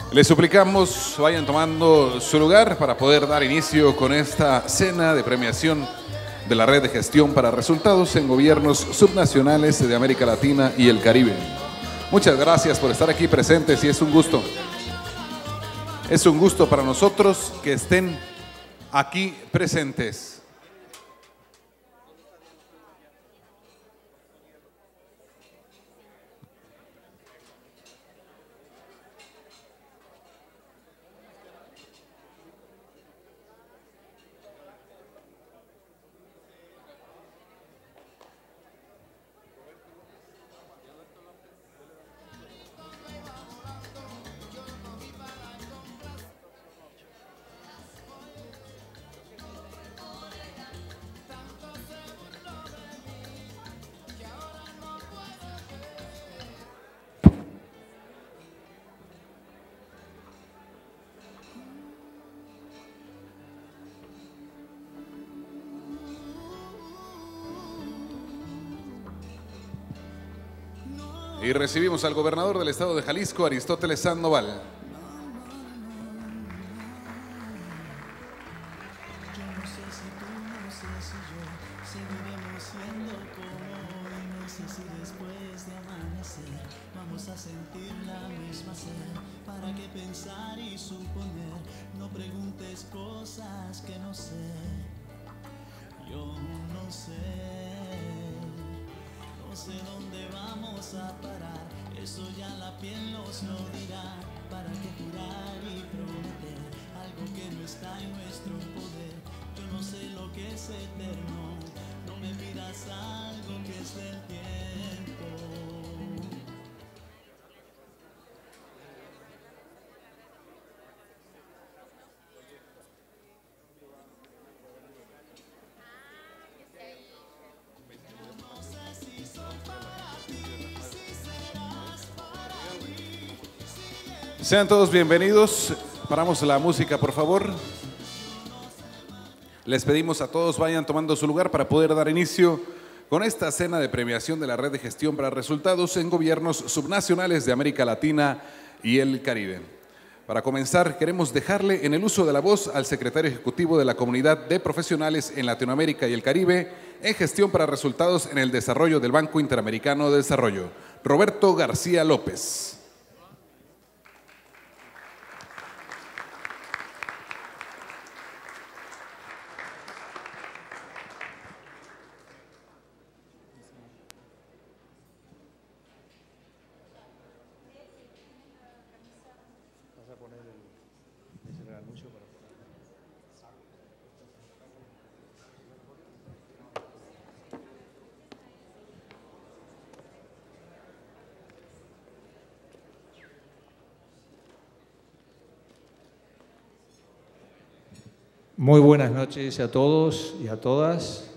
Les suplicamos vayan tomando su lugar para poder dar inicio con esta cena de premiación de la Red de Gestión para Resultados en Gobiernos Subnacionales de América Latina y el Caribe. Muchas gracias por estar aquí presentes y es un gusto. Es un gusto para nosotros que estén aquí presentes. Y recibimos al gobernador del estado de Jalisco, Aristóteles Sandoval. Sean todos bienvenidos. Paramos la música, por favor. Les pedimos a todos vayan tomando su lugar para poder dar inicio con esta cena de premiación de la Red de Gestión para Resultados en Gobiernos Subnacionales de América Latina y el Caribe. Para comenzar, queremos dejarle en el uso de la voz al secretario ejecutivo de la Comunidad de Profesionales en Latinoamérica y el Caribe en Gestión para Resultados en el Desarrollo del Banco Interamericano de Desarrollo, Roberto García López. Muy buenas noches a todos y a todas.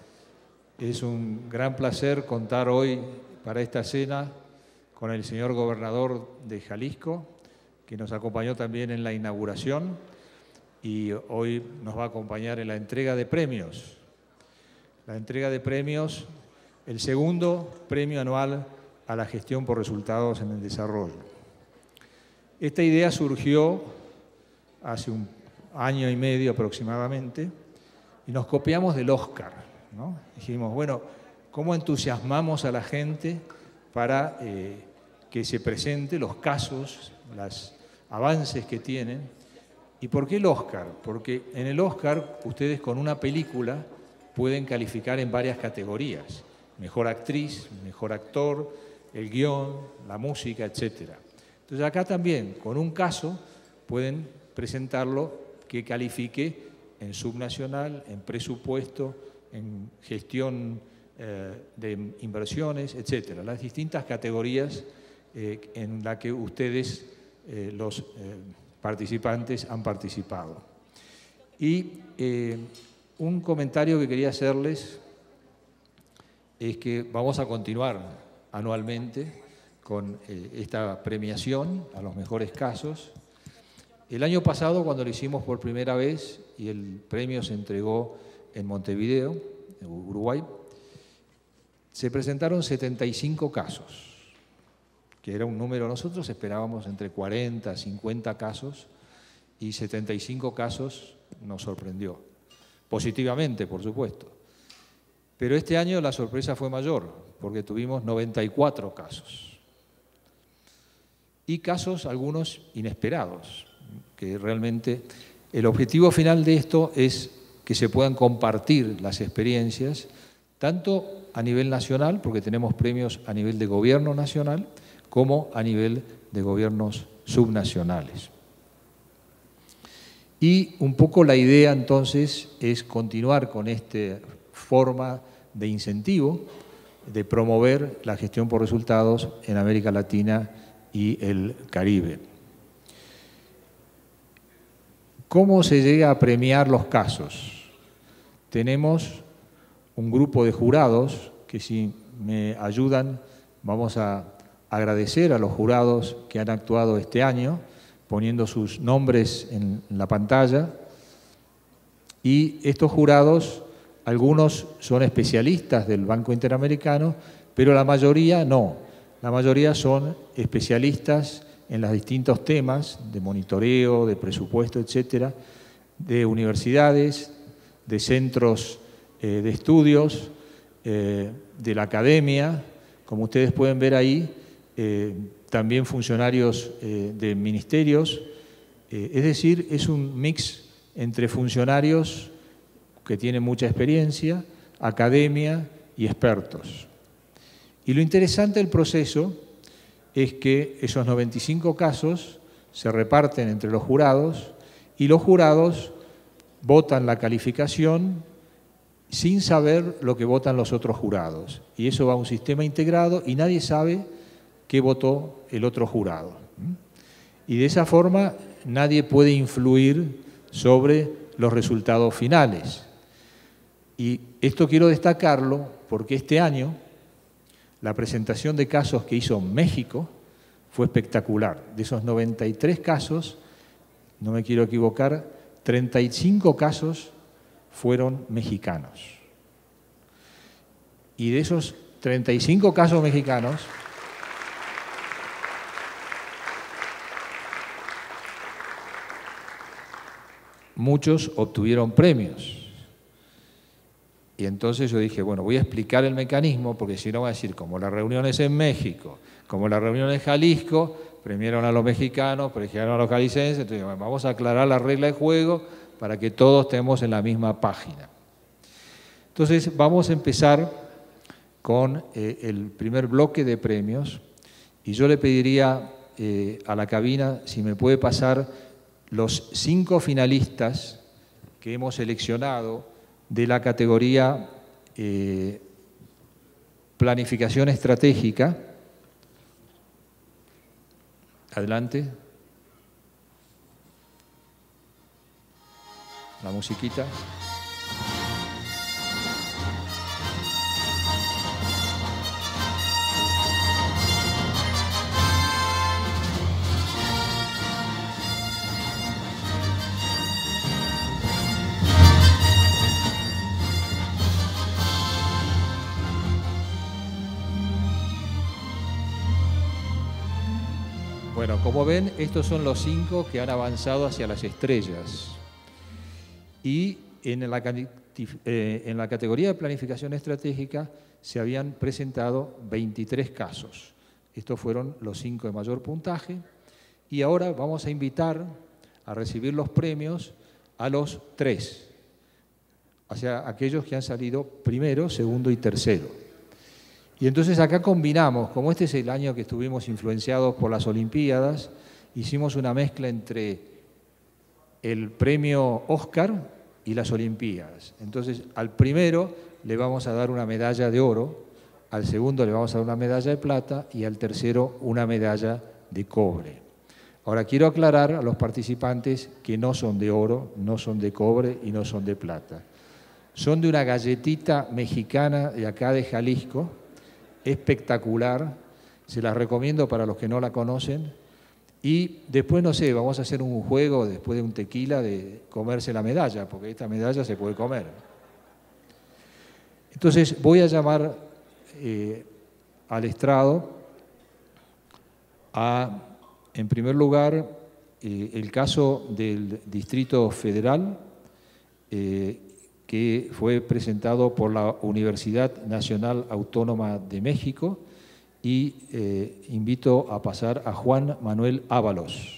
Es un gran placer contar hoy para esta cena con el señor gobernador de Jalisco, que nos acompañó también en la inauguración y hoy nos va a acompañar en la entrega de premios. La entrega de premios, el segundo premio anual a la gestión por resultados en el desarrollo. Esta idea surgió hace un año y medio aproximadamente, y nos copiamos del Oscar, ¿no? Dijimos, bueno, ¿cómo entusiasmamos a la gente para que se presente los casos, los avances que tienen? ¿Y por qué el Oscar? Porque en el Oscar ustedes con una película pueden calificar en varias categorías: mejor actriz, mejor actor, el guión, la música, etc. Entonces acá también, con un caso, pueden presentarlo que califique en subnacional, en presupuesto, en gestión de inversiones, etcétera. Las distintas categorías en las que ustedes, los participantes, han participado. Y un comentario que quería hacerles es que vamos a continuar anualmente con esta premiación a los mejores casos. El año pasado, cuando lo hicimos por primera vez y el premio se entregó en Montevideo, en Uruguay, se presentaron 75 casos. que era un número, nosotros esperábamos entre 40 y 50 casos, y 75 casos nos sorprendió. Positivamente, por supuesto. Pero este año la sorpresa fue mayor, porque tuvimos 94 casos. Y casos, algunos inesperados, que realmente el objetivo final de esto es que se puedan compartir las experiencias, tanto a nivel nacional, porque tenemos premios a nivel de gobierno nacional, como a nivel de gobiernos subnacionales. Y un poco la idea entonces es continuar con esta forma de incentivo, de promover la gestión por resultados en América Latina y el Caribe. ¿Cómo se llega a premiar los casos? Tenemos un grupo de jurados que, si me ayudan, vamos a agradecer a los jurados que han actuado este año, poniendo sus nombres en la pantalla. Y estos jurados, algunos son especialistas del Banco Interamericano, pero la mayoría no. La mayoría son especialistas en los distintos temas de monitoreo, de presupuesto, etcétera, de universidades, de centros de estudios, de la academia, como ustedes pueden ver ahí, también funcionarios de ministerios, es decir, es un mix entre funcionarios que tienen mucha experiencia, academia y expertos. Y lo interesante del proceso es que esos 95 casos se reparten entre los jurados y los jurados votan la calificación sin saber lo que votan los otros jurados. Y eso va a un sistema integrado y nadie sabe qué votó el otro jurado. Y de esa forma nadie puede influir sobre los resultados finales. Y esto quiero destacarlo porque este año la presentación de casos que hizo México fue espectacular. De esos 93 casos, no me quiero equivocar, 35 casos fueron mexicanos. Y de esos 35 casos mexicanos, muchos obtuvieron premios. Y entonces yo dije, bueno, voy a explicar el mecanismo, porque si no va a decir, como las reuniones en México, como las reuniones en Jalisco, premiaron a los mexicanos, premiaron a los jaliscienses, entonces vamos a aclarar la regla de juego para que todos estemos en la misma página. Entonces vamos a empezar con el primer bloque de premios, y yo le pediría a la cabina si me puede pasar los 5 finalistas que hemos seleccionado de la categoría Planificación Estratégica. Adelante. La musiquita. Bueno, como ven, estos son los 5 que han avanzado hacia las estrellas. Y en la categoría de planificación estratégica se habían presentado 23 casos. Estos fueron los 5 de mayor puntaje. Y ahora vamos a invitar a recibir los premios a los 3, o sea, aquellos que han salido primero, segundo y tercero. Y entonces acá combinamos, como este es el año que estuvimos influenciados por las Olimpiadas, hicimos una mezcla entre el premio Oscar y las Olimpiadas. Entonces al primero le vamos a dar una medalla de oro, al segundo le vamos a dar una medalla de plata y al tercero una medalla de cobre. Ahora quiero aclarar a los participantes que no son de oro, no son de cobre y no son de plata. Son de una galletita mexicana de acá de Jalisco, espectacular, se las recomiendo para los que no la conocen. Y después, no sé, vamos a hacer un juego después de un tequila de comerse la medalla, porque esta medalla se puede comer. Entonces voy a llamar al estrado en primer lugar, el caso del Distrito Federal, que fue presentado por la Universidad Nacional Autónoma de México, y invito a pasar a Juan Manuel Ábalos.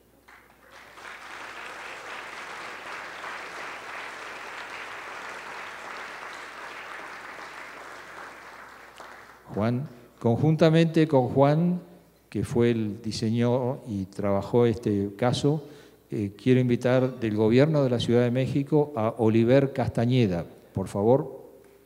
Juan, conjuntamente con Juan, que fue el diseñó y trabajó este caso, quiero invitar del Gobierno de la Ciudad de México a Oliver Castañeda, por favor.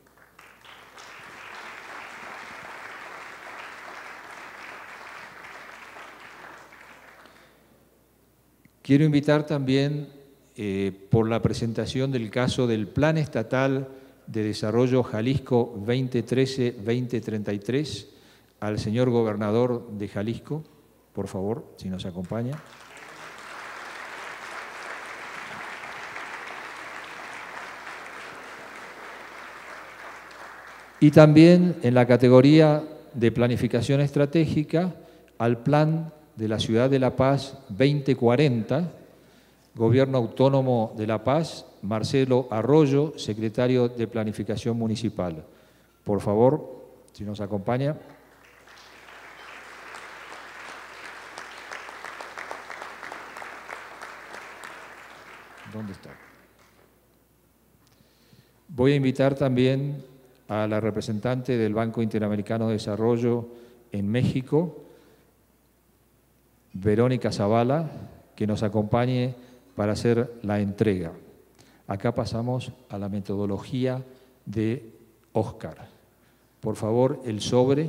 Quiero invitar también, por la presentación del caso del Plan Estatal de Desarrollo Jalisco 2013-2033, al señor gobernador de Jalisco, por favor, si nos acompaña. Y también en la categoría de planificación estratégica, al Plan de la Ciudad de La Paz 2040, Gobierno Autónomo de La Paz, Marcelo Arroyo, secretario de Planificación Municipal. Por favor, si nos acompaña. ¿Dónde está? Voy a invitar también a la representante del Banco Interamericano de Desarrollo en México, Verónica Zavala, que nos acompañe para hacer la entrega. Acá pasamos a la metodología de Óscar. Por favor, el sobre.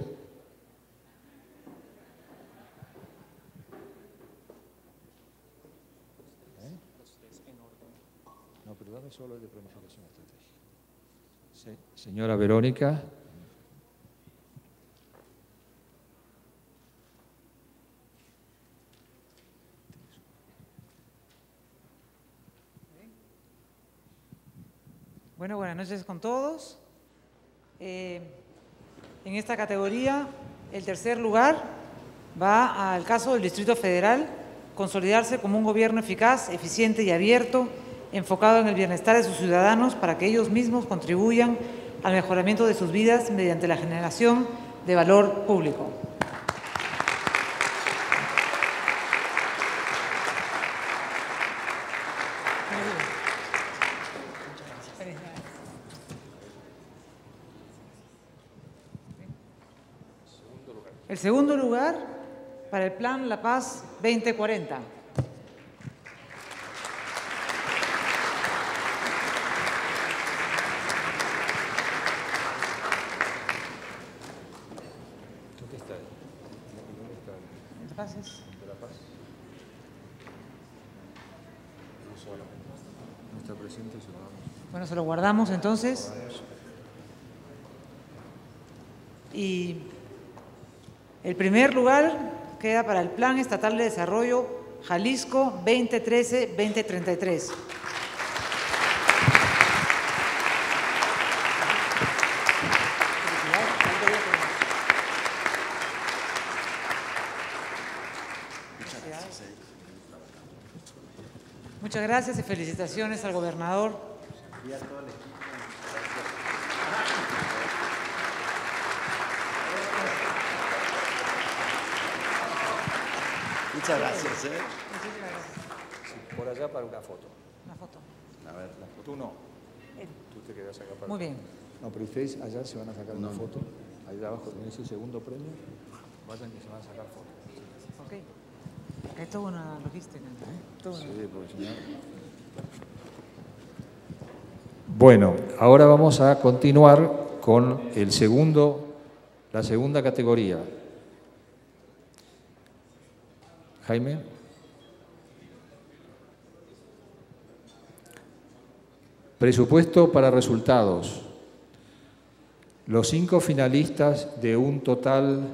No, pero dame solo el de planificación estratégica. Sí, señora Verónica. Bueno, buenas noches con todos. En esta categoría, el tercer lugar va al caso del Distrito Federal, consolidarse como un gobierno eficaz, eficiente y abierto, enfocado en el bienestar de sus ciudadanos para que ellos mismos contribuyan al mejoramiento de sus vidas mediante la generación de valor público. El segundo lugar para el Plan La Paz 2040. ¿Dónde está? ¿La Paz es? ¿De La Paz? No está presente, se lo damos. Bueno, se lo guardamos entonces. Y el primer lugar queda para el Plan Estatal de Desarrollo Jalisco 2013-2033. Muchas gracias y felicitaciones al gobernador. Muchas gracias. Muchísimas gracias. Sí, por allá para una foto. Una foto. A ver, la foto. Tú no. Él. Tú te quedas acá para. Muy bien. No, pero ustedes allá se van a sacar una No. foto. Allá abajo tenés el segundo premio. Vayan que se van a sacar fotos. Ok. Es toda una logística. Toda una- Sí, porque si no. Bueno, ahora vamos a continuar con la segunda categoría. Jaime. Presupuesto para resultados. Los 5 finalistas de un total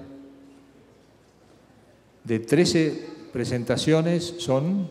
de 13 presentaciones son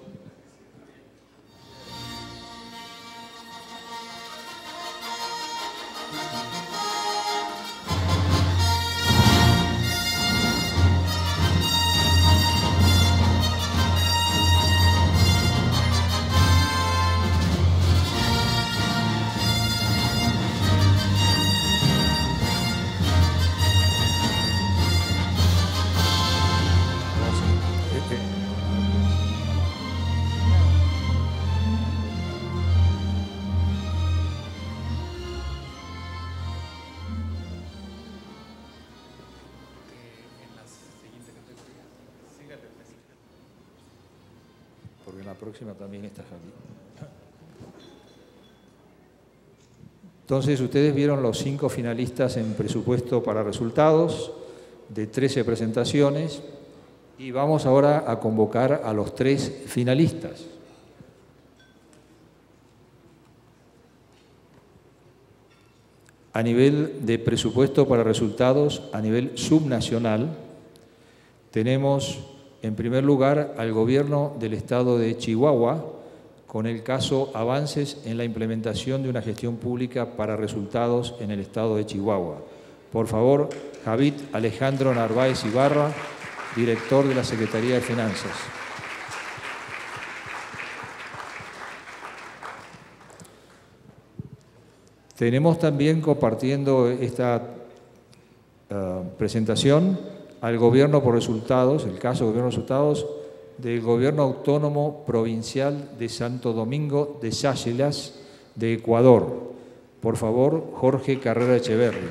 la próxima también está Javi. Entonces, ustedes vieron los 5 finalistas en presupuesto para resultados de 13 presentaciones y vamos ahora a convocar a los 3 finalistas. A nivel de presupuesto para resultados, a nivel subnacional, tenemos en primer lugar al Gobierno del Estado de Chihuahua con el caso Avances en la implementación de una gestión pública para resultados en el Estado de Chihuahua. Por favor, Javid Alejandro Narváez Ibarra, director de la Secretaría de Finanzas. Tenemos también compartiendo esta presentación al Gobierno por Resultados, el caso Gobierno por Resultados del Gobierno Autónomo Provincial de Santo Domingo de Xáchilas, de Ecuador. Por favor, Jorge Carrera Echeverri.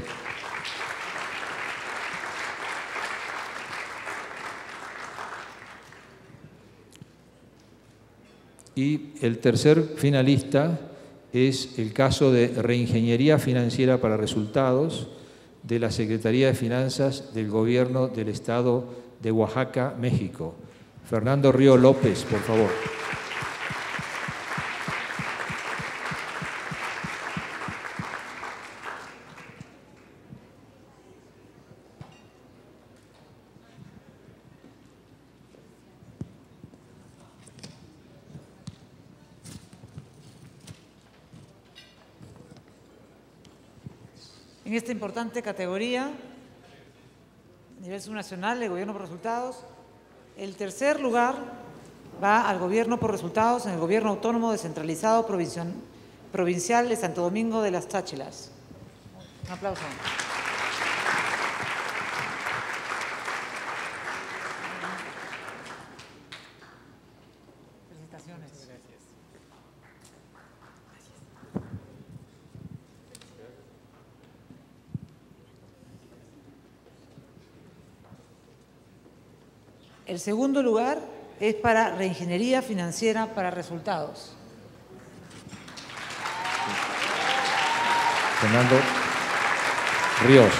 Y el tercer finalista es el caso de Reingeniería Financiera para Resultados de la Secretaría de Finanzas del Gobierno del Estado de Oaxaca, México. Fernando Río López, por favor. En esta importante categoría, a nivel subnacional, el Gobierno por Resultados, el tercer lugar va al Gobierno por Resultados en el Gobierno Autónomo Descentralizado Provincial de Santo Domingo de las Cháchilas. Un aplauso. Felicitaciones. El segundo lugar es para Reingeniería Financiera para Resultados. Fernando Ríos.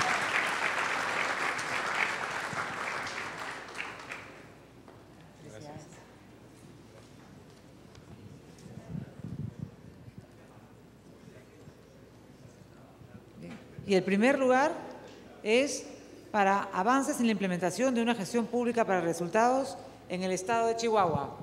Y el primer lugar es para avances en la implementación de una gestión pública para resultados en el Estado de Chihuahua.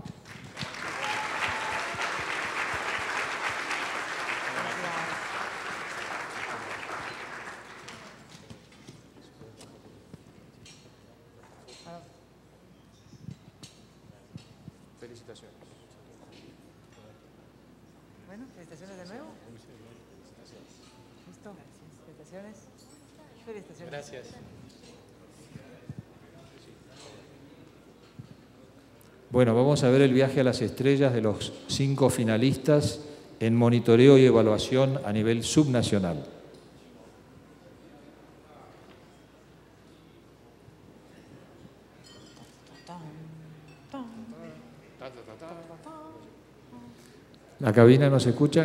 Felicitaciones. Bueno, felicitaciones de nuevo. ¿Listo? Felicitaciones. Felicitaciones. Gracias. Bueno, vamos a ver el viaje a las estrellas de los 5 finalistas en monitoreo y evaluación a nivel subnacional. ¿La cabina no se escucha?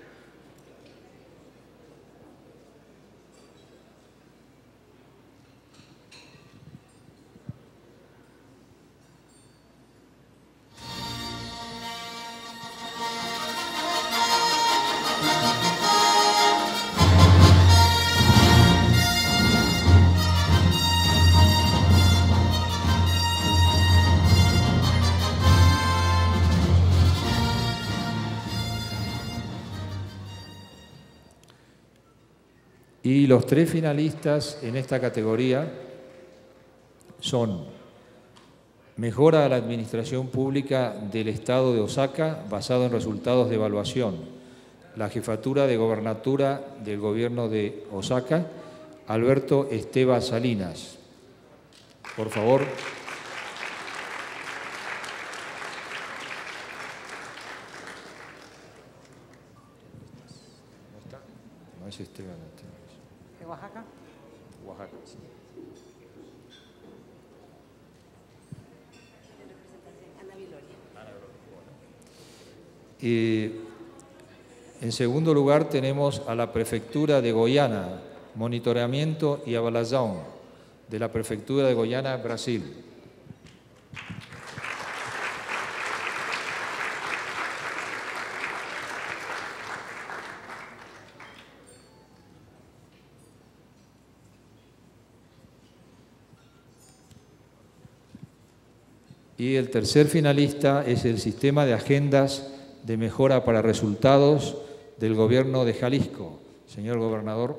Y los 3 finalistas en esta categoría son Mejora a la Administración Pública del Estado de Oaxaca basado en resultados de evaluación, la Jefatura de Gobernatura del Gobierno de Oaxaca, Alberto Esteva Salinas. Por favor. ¿No está? No es Esteban. ¿De Oaxaca? Oaxaca, sí. En segundo lugar tenemos a la Prefectura de Goiânia, monitoreamiento y avaliación de la Prefectura de Goiânia, Brasil. Y el tercer finalista es el Sistema de Agendas de Mejora para Resultados del Gobierno de Jalisco. Señor Gobernador.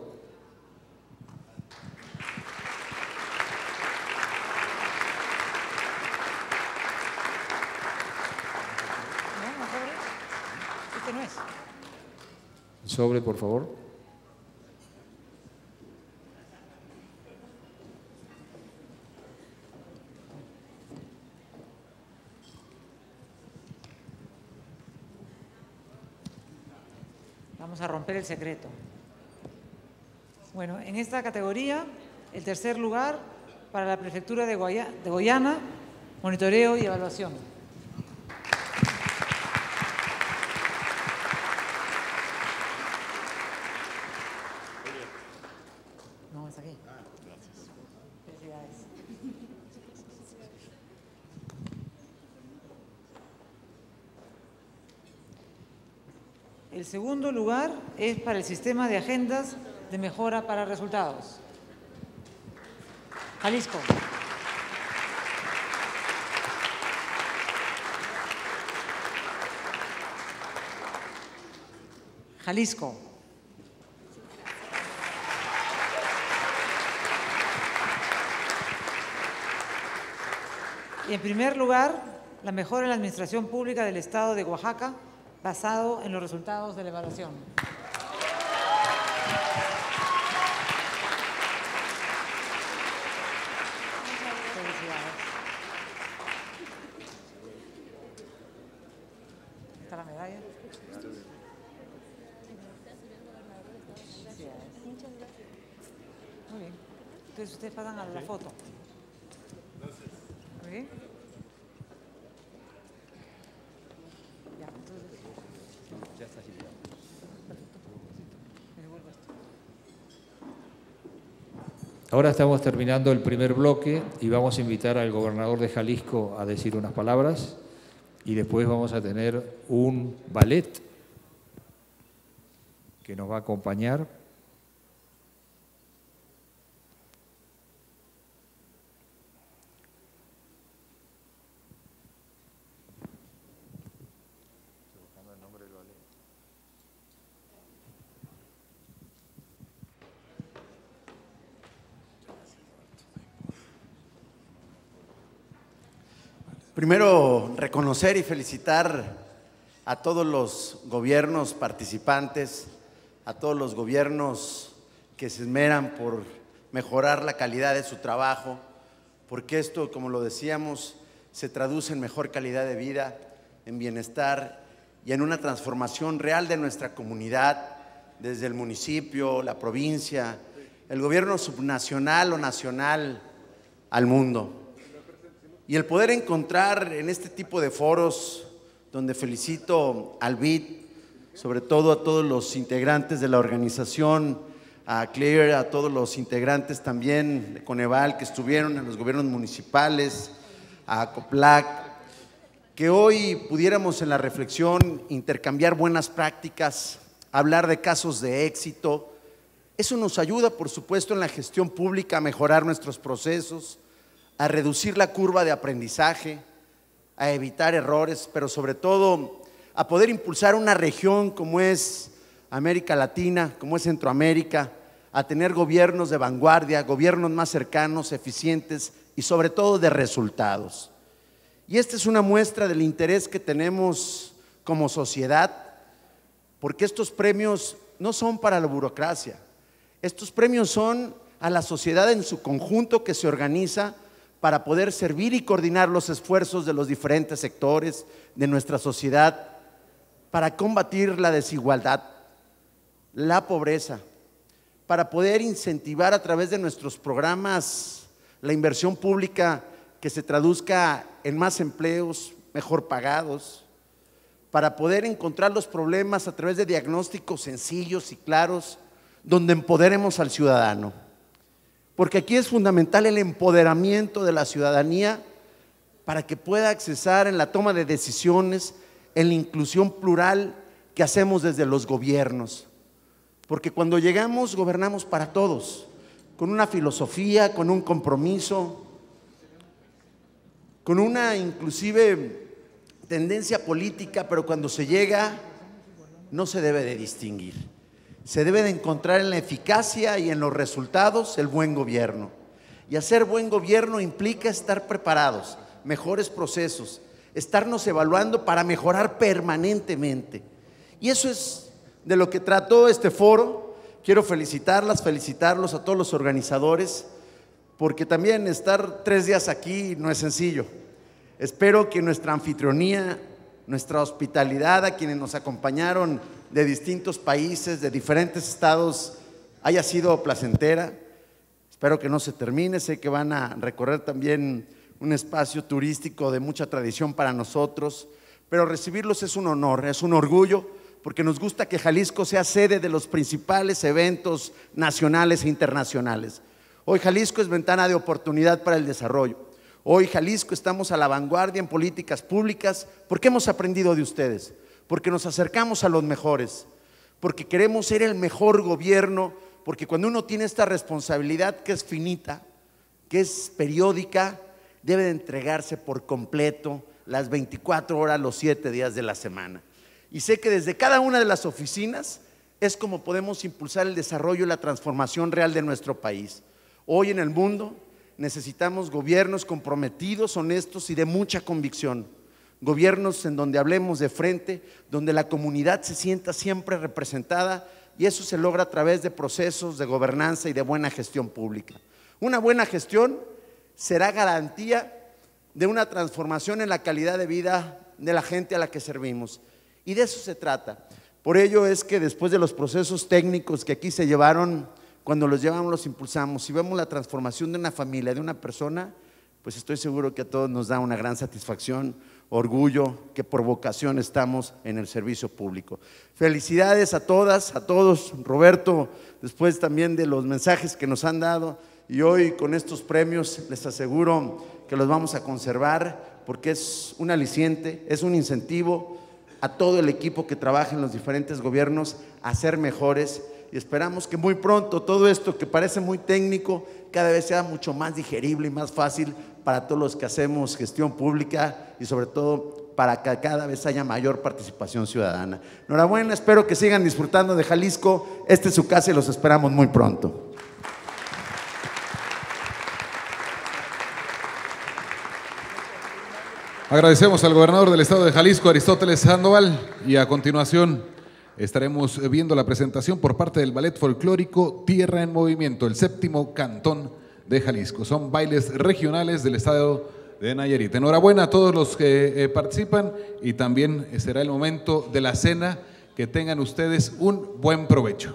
Este no es. El sobre, por favor. Vamos a romper el secreto. Bueno, en esta categoría, el tercer lugar para la Prefectura de Goiânia, monitoreo y evaluación. No, es aquí. Felicidades. El segundo lugar es para el Sistema de Agendas de Mejora para Resultados. Jalisco. Jalisco. Y en primer lugar, la mejora en la administración pública del Estado de Oaxaca, basado en los resultados de la evaluación. Felicidades. ¿Está la medalla? Felicidades. Muy bien. Entonces ustedes pasan a la foto. Muy bien. Ya, entonces. Ya está girado. Ahora estamos terminando el primer bloque y vamos a invitar al gobernador de Jalisco a decir unas palabras y después vamos a tener un ballet que nos va a acompañar. Primero, reconocer y felicitar a todos los gobiernos participantes, a todos los gobiernos que se esmeran por mejorar la calidad de su trabajo, porque esto, como lo decíamos, se traduce en mejor calidad de vida, en bienestar y en una transformación real de nuestra comunidad, desde el municipio, la provincia, el gobierno subnacional o nacional al mundo. Y el poder encontrar en este tipo de foros, donde felicito al BID, sobre todo a todos los integrantes de la organización, a Claire, a todos los integrantes también de Coneval que estuvieron en los gobiernos municipales, a COPLAC, que hoy pudiéramos en la reflexión intercambiar buenas prácticas, hablar de casos de éxito. Eso nos ayuda, por supuesto, en la gestión pública a mejorar nuestros procesos, a reducir la curva de aprendizaje, a evitar errores, pero sobre todo a poder impulsar una región como es América Latina, como es Centroamérica, a tener gobiernos de vanguardia, gobiernos más cercanos, eficientes y sobre todo de resultados. Y esta es una muestra del interés que tenemos como sociedad, porque estos premios no son para la burocracia, estos premios son a la sociedad en su conjunto que se organiza para poder servir y coordinar los esfuerzos de los diferentes sectores de nuestra sociedad para combatir la desigualdad, la pobreza, para poder incentivar a través de nuestros programas la inversión pública que se traduzca en más empleos mejor pagados, para poder encontrar los problemas a través de diagnósticos sencillos y claros, donde empoderemos al ciudadano. Porque aquí es fundamental el empoderamiento de la ciudadanía para que pueda accesar en la toma de decisiones, en la inclusión plural que hacemos desde los gobiernos. Porque cuando llegamos, gobernamos para todos, con una filosofía, con un compromiso, con una inclusive tendencia política, pero cuando se llega no se debe de distinguir. Se debe de encontrar en la eficacia y en los resultados el buen gobierno. Y hacer buen gobierno implica estar preparados, mejores procesos, estarnos evaluando para mejorar permanentemente. Y eso es de lo que trató este foro. Quiero felicitarlos a todos los organizadores, porque también estar 3 días aquí no es sencillo. Espero que nuestra anfitrionía, nuestra hospitalidad a quienes nos acompañaron de distintos países, de diferentes estados, haya sido placentera. Espero que no se termine. Sé que van a recorrer también un espacio turístico de mucha tradición para nosotros, pero recibirlos es un honor, es un orgullo, porque nos gusta que Jalisco sea sede de los principales eventos nacionales e internacionales. Hoy Jalisco es ventana de oportunidad para el desarrollo. Hoy Jalisco estamos a la vanguardia en políticas públicas porque hemos aprendido de ustedes, porque nos acercamos a los mejores, porque queremos ser el mejor gobierno, porque cuando uno tiene esta responsabilidad que es finita, que es periódica, debe de entregarse por completo las 24 horas, los 7 días de la semana. Y sé que desde cada una de las oficinas es como podemos impulsar el desarrollo y la transformación real de nuestro país. Hoy en el mundo necesitamos gobiernos comprometidos, honestos y de mucha convicción. Gobiernos en donde hablemos de frente, donde la comunidad se sienta siempre representada, y eso se logra a través de procesos de gobernanza y de buena gestión pública. Una buena gestión será garantía de una transformación en la calidad de vida de la gente a la que servimos, y de eso se trata. Por ello es que después de los procesos técnicos que aquí se llevaron, cuando los llevamos, los impulsamos y vemos la transformación de una familia, de una persona, pues estoy seguro que a todos nos da una gran satisfacción, orgullo, que por vocación estamos en el servicio público. Felicidades a todas, a todos. Roberto, después también de los mensajes que nos han dado, y hoy con estos premios les aseguro que los vamos a conservar, porque es un aliciente, es un incentivo a todo el equipo que trabaja en los diferentes gobiernos a ser mejores. Y esperamos que muy pronto todo esto que parece muy técnico cada vez sea mucho más digerible y más fácil para todos los que hacemos gestión pública, y sobre todo para que cada vez haya mayor participación ciudadana. Enhorabuena, espero que sigan disfrutando de Jalisco. Esta es su casa y los esperamos muy pronto. Agradecemos al gobernador del estado de Jalisco, Aristóteles Sandoval, y a continuación estaremos viendo la presentación por parte del Ballet Folclórico Tierra en Movimiento, el 7º cantón de Jalisco. Son bailes regionales del estado de Nayarit. Enhorabuena a todos los que participan, y también será el momento de la cena. Que tengan ustedes un buen provecho.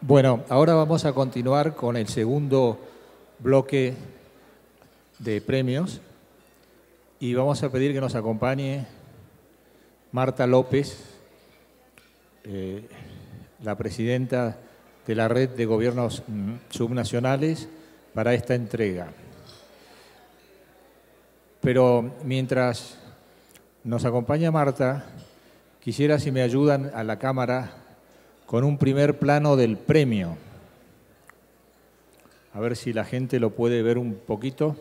Bueno, ahora vamos a continuar con el segundo bloque de premios y vamos a pedir que nos acompañe Marta López, la presidenta de la Red de Gobiernos Subnacionales, para esta entrega. Pero mientras nos acompaña Marta, quisiera si me ayudan a la cámara con un primer plano del premio. A ver si la gente lo puede ver un poquito.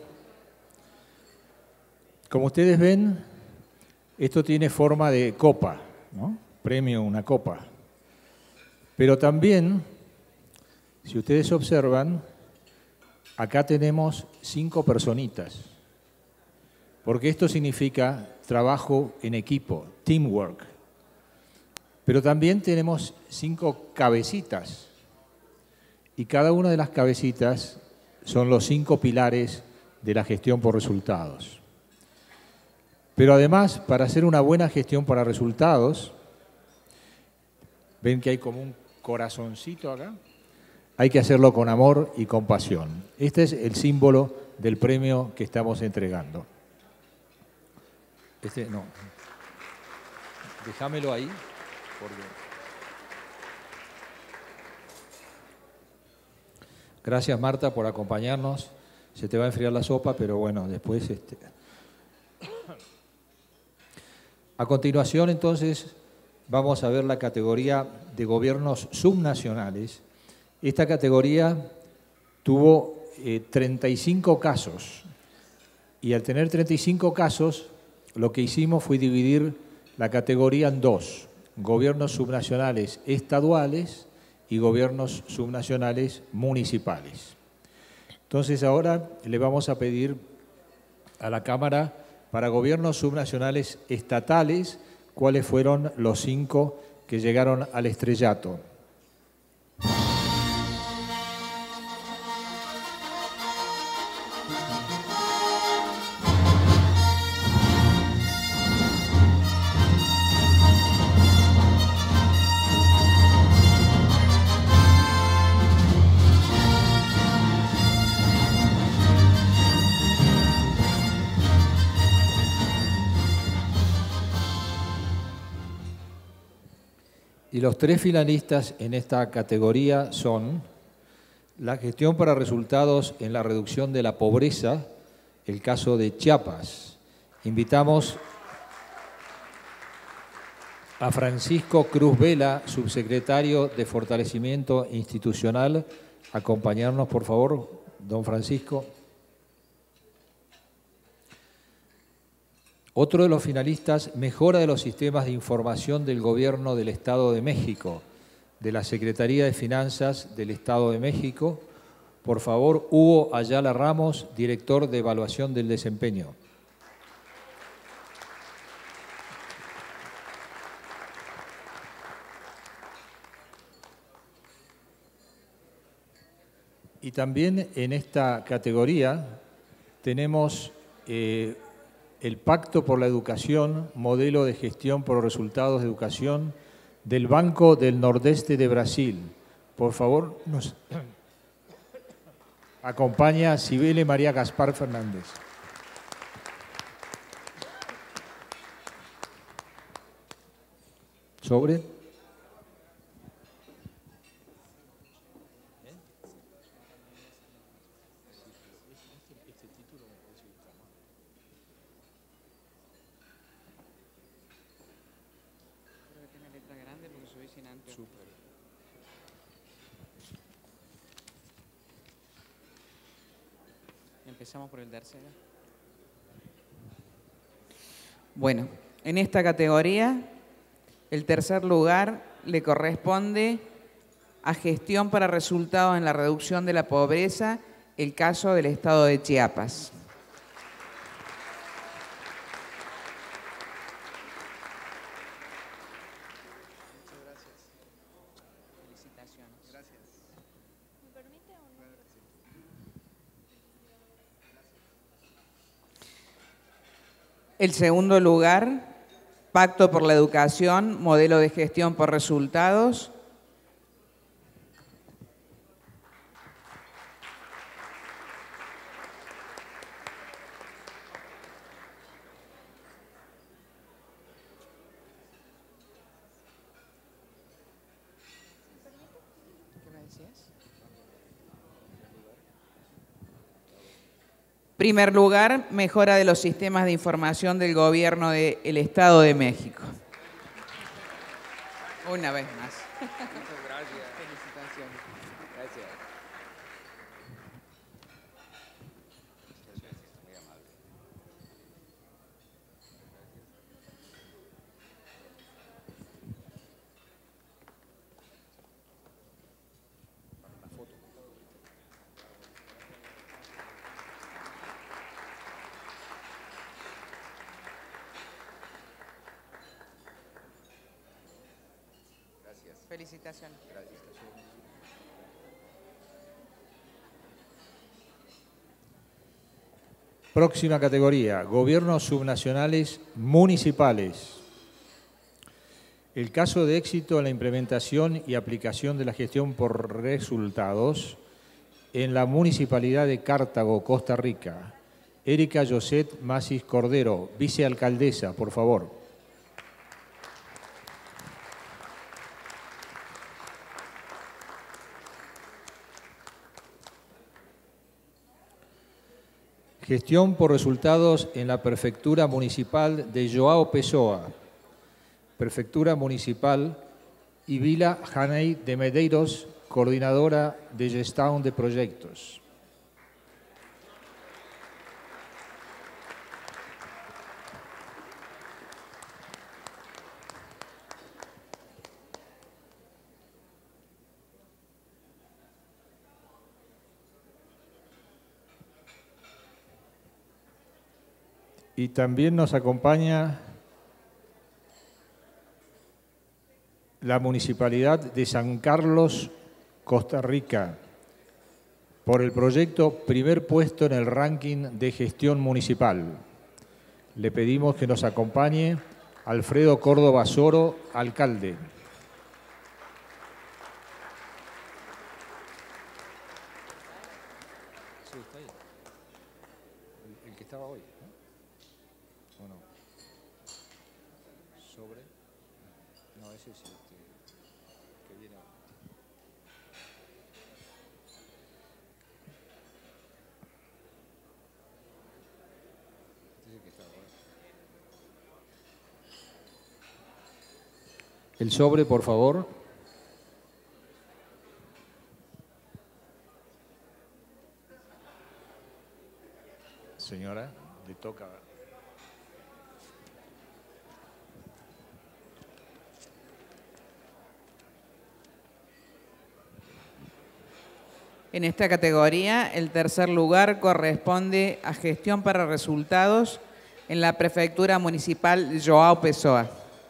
Como ustedes ven, esto tiene forma de copa, ¿no? Premio, una copa. Pero también, si ustedes observan, acá tenemos 5 personitas, porque esto significa trabajo en equipo, teamwork. Pero también tenemos 5 cabecitas, y cada una de las cabecitas son los 5 pilares de la gestión por resultados. Pero además, para hacer una buena gestión para resultados, ven que hay como un corazoncito acá, hay que hacerlo con amor y con pasión. Este es el símbolo del premio que estamos entregando. No, déjamelo ahí. Gracias, Marta, por acompañarnos. Se te va a enfriar la sopa, pero bueno, después... A continuación, entonces, vamos a ver la categoría de gobiernos subnacionales. Esta categoría tuvo 35 casos y al tener 35 casos, lo que hicimos fue dividir la categoría en 2. Gobiernos subnacionales estaduales y gobiernos subnacionales municipales. Entonces ahora le vamos a pedir a la Cámara para gobiernos subnacionales estatales cuáles fueron los 5 que llegaron al estrellato. Y los 3 finalistas en esta categoría son la gestión para resultados en la reducción de la pobreza, el caso de Chiapas. Invitamos a Francisco Cruz Vela, subsecretario de Fortalecimiento Institucional, a acompañarnos, por favor, don Francisco. Otro de los finalistas, mejora de los sistemas de información del Gobierno del Estado de México, de la Secretaría de Finanzas del Estado de México. Por favor, Hugo Ayala Ramos, director de Evaluación del Desempeño. Y también en esta categoría tenemos el Pacto por la Educación, modelo de gestión por resultados de educación del Banco del Nordeste de Brasil. Por favor, nos acompaña Cibele María Gaspar Fernández. Sobre. Empezamos por el tercero. Bueno, en esta categoría, el tercer lugar le corresponde a gestión para resultados en la reducción de la pobreza, el caso del Estado de Chiapas. El segundo lugar, Pacto por la Educación, modelo de gestión por resultados. Primer lugar, mejora de los sistemas de información del Gobierno del Estado de México. Una vez más. Muchas gracias. Felicitaciones. Gracias. Muy amable. Gracias. Felicitaciones. Gracias. Próxima categoría, gobiernos subnacionales municipales. El caso de éxito en la implementación y aplicación de la gestión por resultados en la Municipalidad de Cartago, Costa Rica. Erika Yoset Masis Cordero, vicealcaldesa, por favor. Gestión por resultados en la Prefectura Municipal de João Pessoa. Prefectura Municipal Ibila Janei de Medeiros, coordinadora de gestión de proyectos. Y también nos acompaña la Municipalidad de San Carlos, Costa Rica, por el proyecto Primer Puesto en el Ranking de Gestión Municipal. Le pedimos que nos acompañe Alfredo Córdoba Soro, alcalde. Sí, está ahí. El que estaba hoy. ¿O no? Sobre. No, ese es que viene ahora. Este es el que está ahora. El sobre, por favor. Señora, le toca. En esta categoría, el tercer lugar corresponde a gestión para resultados en la Prefectura Municipal de João Pessoa.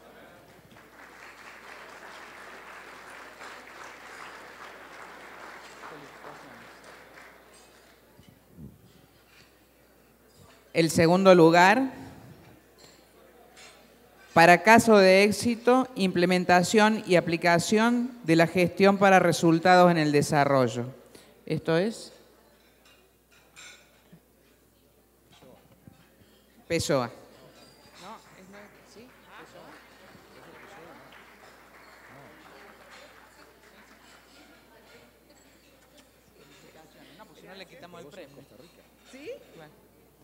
El segundo lugar, para caso de éxito, implementación y aplicación de la gestión para resultados en el desarrollo. Esto es Pessoa. No, pues si no le quitamos el premio. ¿Sí? Bueno.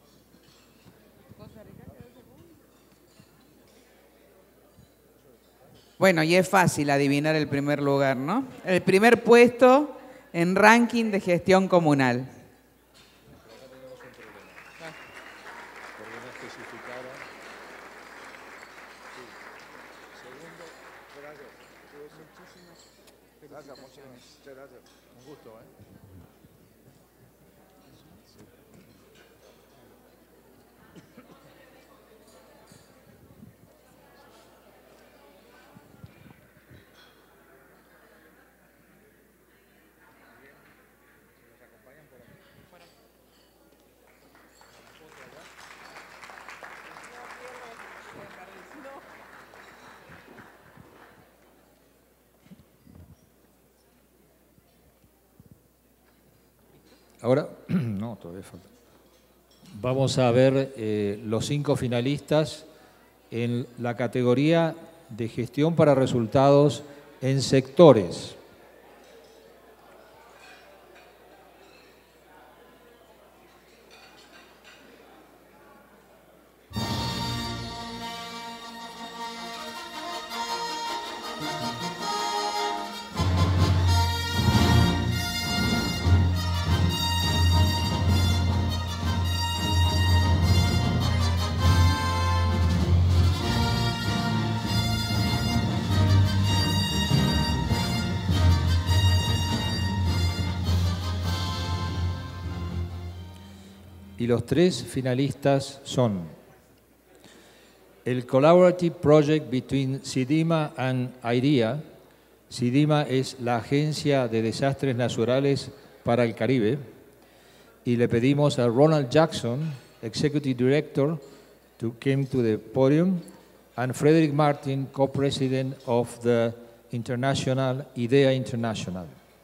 Bueno, y es fácil adivinar el primer lugar, ¿no? El primer puesto en ranking de gestión comunal. Un gusto, ¿eh? Ahora, no, todavía falta. Vamos a ver los 5 finalistas en la categoría de gestión para resultados en sectores. Y los 3 finalistas son el Collaborative Project between CIDIMA and IDEA. CIDIMA es la Agencia de Desastres Naturales para el Caribe. Y le pedimos a Ronald Jackson, Executive Director, to come to the podium, and Frederick Martin, Co-President of the IDEA International.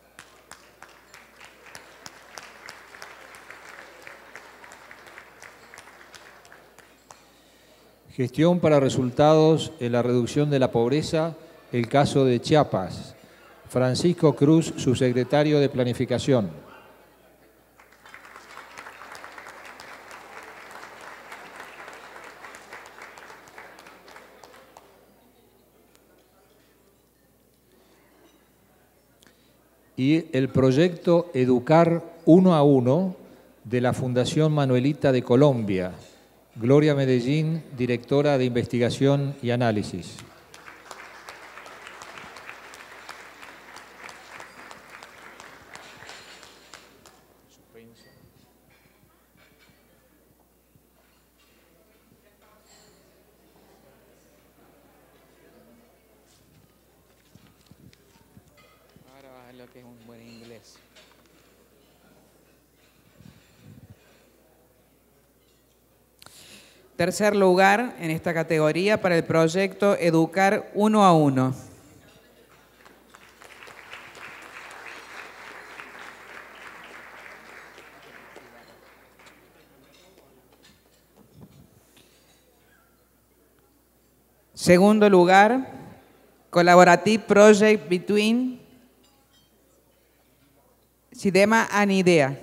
Gestión para resultados en la reducción de la pobreza, el caso de Chiapas. Francisco Cruz, subsecretario de Planificación. Y el proyecto Educar 1 a 1 de la Fundación Manuelita de Colombia. Gloria Medellín, directora de Investigación y Análisis. Ahora va lo que es un buen inglés. Tercer lugar en esta categoría para el proyecto Educar 1 a 1. Segundo lugar, Collaborative Project between CIDEMA and IDEA.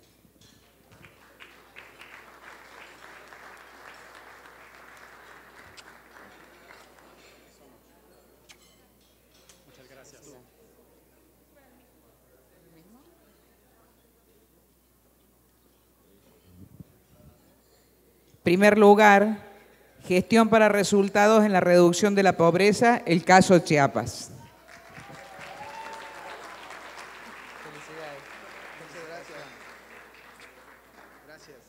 Primer lugar, gestión para resultados en la reducción de la pobreza, el caso Chiapas. Felicidades. Muchas gracias. Gracias.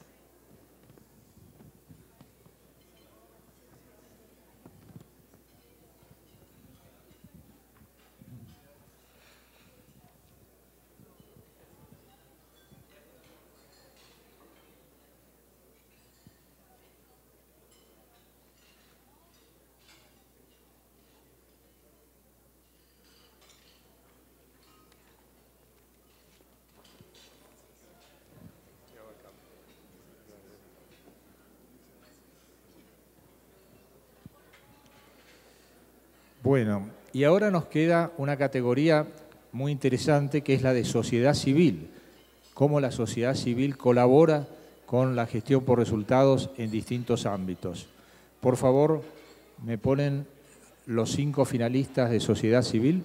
Bueno, y ahora nos queda una categoría muy interesante que es la de sociedad civil. Cómo la sociedad civil colabora con la gestión por resultados en distintos ámbitos. Por favor, me ponen los 5 finalistas de sociedad civil.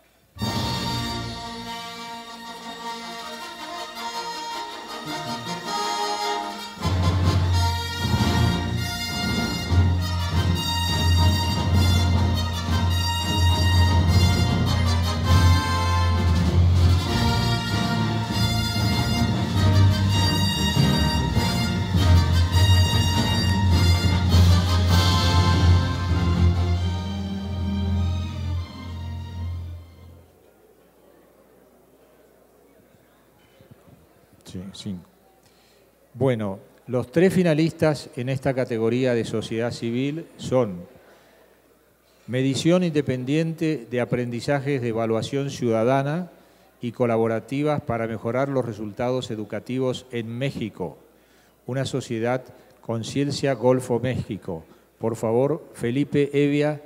Sí, 5. Bueno, los 3 finalistas en esta categoría de sociedad civil son medición independiente de aprendizajes de evaluación ciudadana y colaborativas para mejorar los resultados educativos en México, una sociedad Conciencia Golfo México. Por favor, Felipe Evia.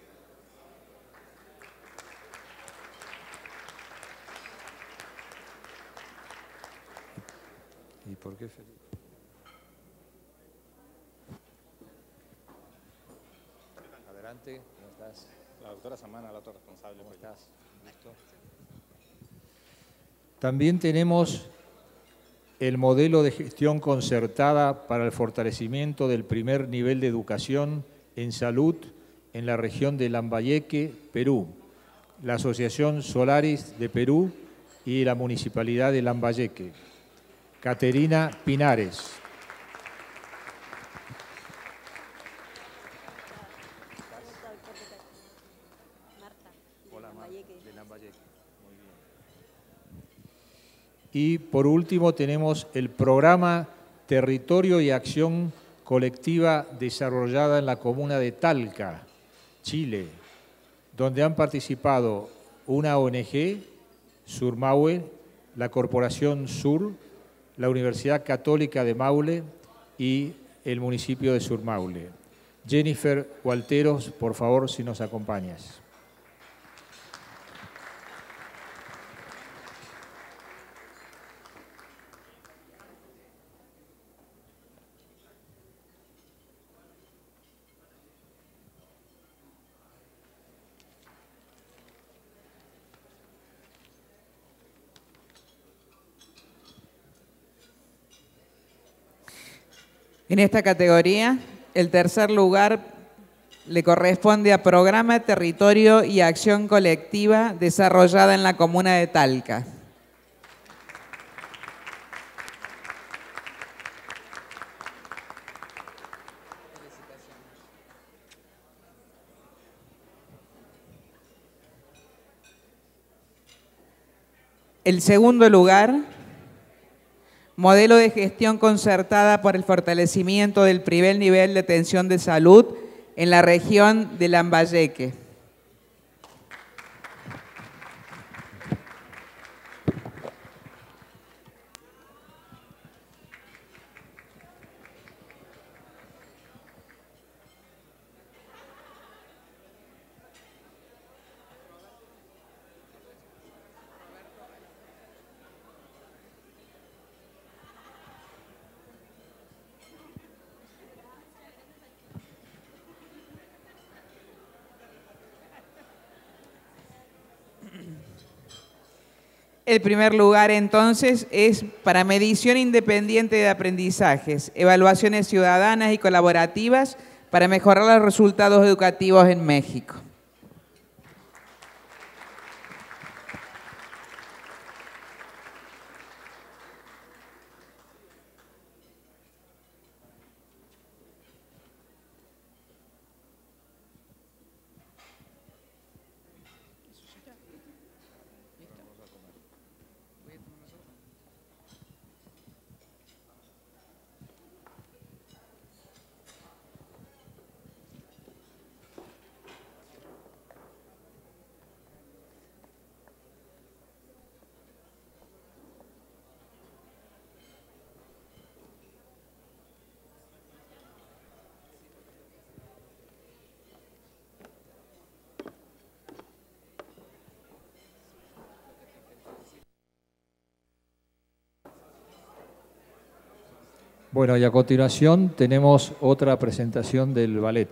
¿Y por qué Felipe? Adelante, ¿cómo estás? La doctora Samana, la otra responsable. ¿Cómo estás? ¿Listo? También tenemos el modelo de gestión concertada para el fortalecimiento del primer nivel de educación en salud en la región de Lambayeque, Perú, la Asociación Solaris de Perú y la Municipalidad de Lambayeque. Caterina Pinares. Y por último tenemos el programa Territorio y Acción Colectiva desarrollada en la comuna de Talca, Chile, donde han participado una ONG, Surmaue, la Corporación Sur, la Universidad Católica de Maule y el municipio de Surmaule. Jennifer Walteros, por favor, si nos acompañas. En esta categoría, el tercer lugar le corresponde a Programa Territorio y Acción Colectiva desarrollada en la comuna de Talca. El segundo lugar, modelo de gestión concertada por el fortalecimiento del primer nivel de atención de salud en la región de Lambayeque. El primer lugar, entonces, es para medición independiente de aprendizajes, evaluaciones ciudadanas y colaborativas para mejorar los resultados educativos en México. Bueno, y a continuación tenemos otra presentación del ballet.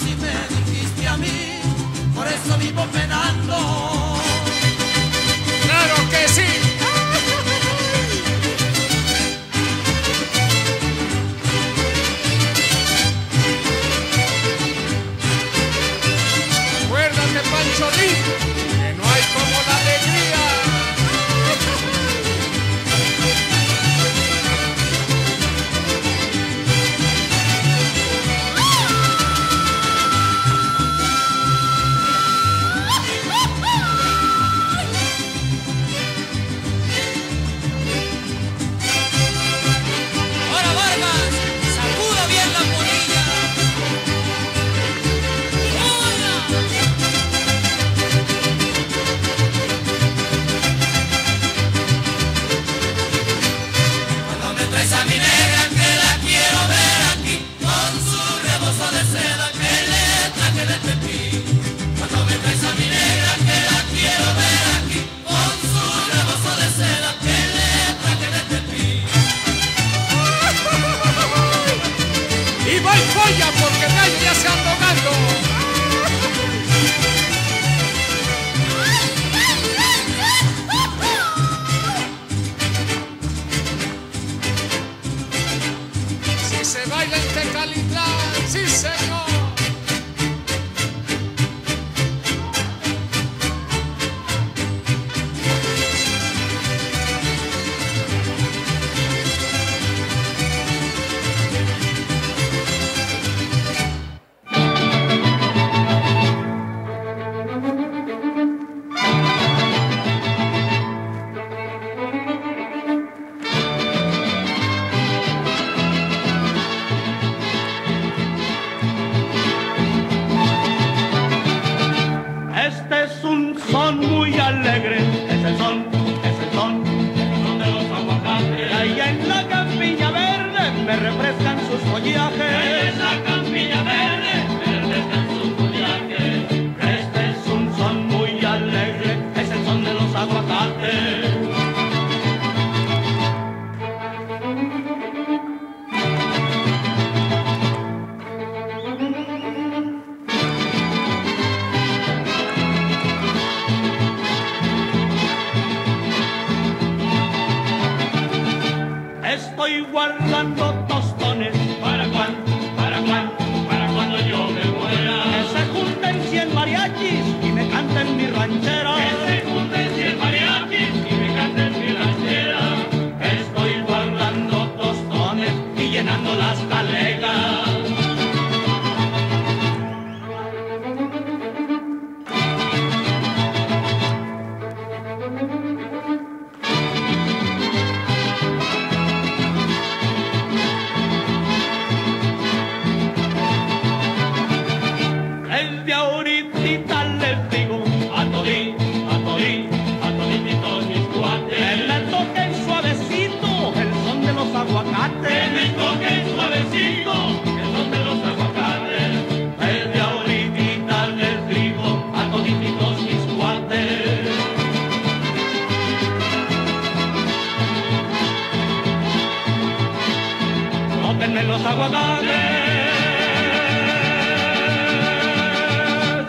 así me dijiste a mí, por eso vivo penando. ¡Claro que sí! Acuérdate, Pancholín, que no hay como la alegría. Ahora Vargas, sacuda bien la polilla. Cuando me traes a mi negra que la quiero ver aquí, con su rebozo de seda que le traje de Pepín. Cuando me traes a mi negra que la quiero ver aquí, con su rebozo de seda que le traje de Pepín. Y va y folla porque nadie ya se anda ahogando. Si se baila en Tecalitlán, sí señor. Este es un son muy alegre, es el son de los aguacates. Allá en la campiña verde me refrescan sus follajes. En la campiña verde me refrescan sus follajes. Este es un son muy alegre, es el son de los aguacates. Estoy guardando tostones para cuando yo me muera. Que se junten 100 mariachis y me canten mi ranchera. Que se junten 100 mariachis y me canten mi ranchera. Estoy guardando tostones y llenando las talegas. Desde ahorita les digo a todititos mis cuates, que me toquen suavecito el son de los aguacates. Que me toquen suavecito el son de los aguacates. Desde ahorita les digo a todititos mis cuates. Tóquenme los aguacates.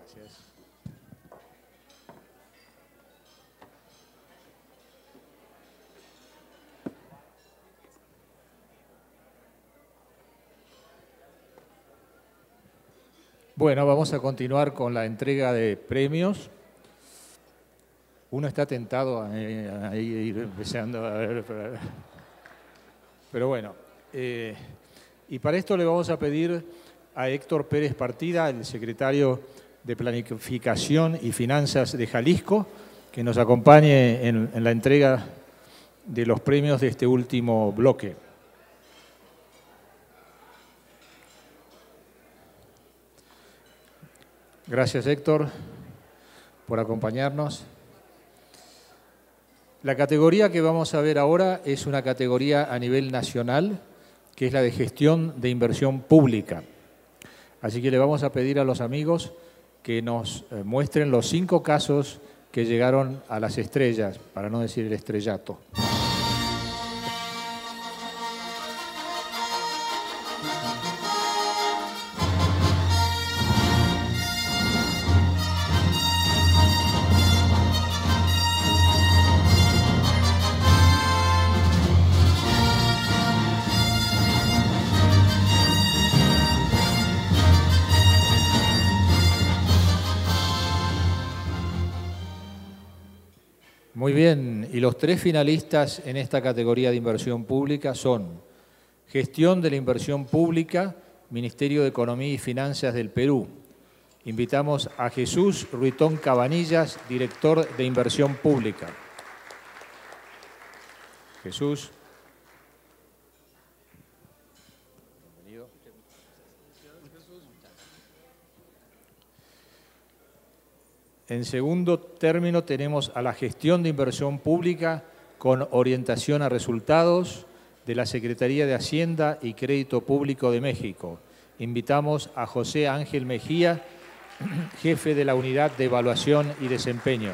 Gracias. Bueno, vamos a continuar con la entrega de premios. Uno está tentado a ir empezando a ver, pero bueno. Y para esto le vamos a pedir a Héctor Pérez Partida, el secretario de Planificación y Finanzas de Jalisco, que nos acompañe en la entrega de los premios de este último bloque. Gracias, Héctor, por acompañarnos. La categoría que vamos a ver ahora es una categoría a nivel nacional, que es la de gestión de inversión pública. Así que le vamos a pedir a los amigos que nos muestren los 5 casos que llegaron a las estrellas, para no decir el estrellato. Muy bien, y los 3 finalistas en esta categoría de inversión pública son Gestión de la Inversión Pública, Ministerio de Economía y Finanzas del Perú. Invitamos a Jesús Ruitón Cabanillas, director de Inversión Pública. Jesús. Bienvenido. En segundo término tenemos a la gestión de inversión pública con orientación a resultados de la Secretaría de Hacienda y Crédito Público de México. Invitamos a José Ángel Mejía, jefe de la Unidad de Evaluación y Desempeño.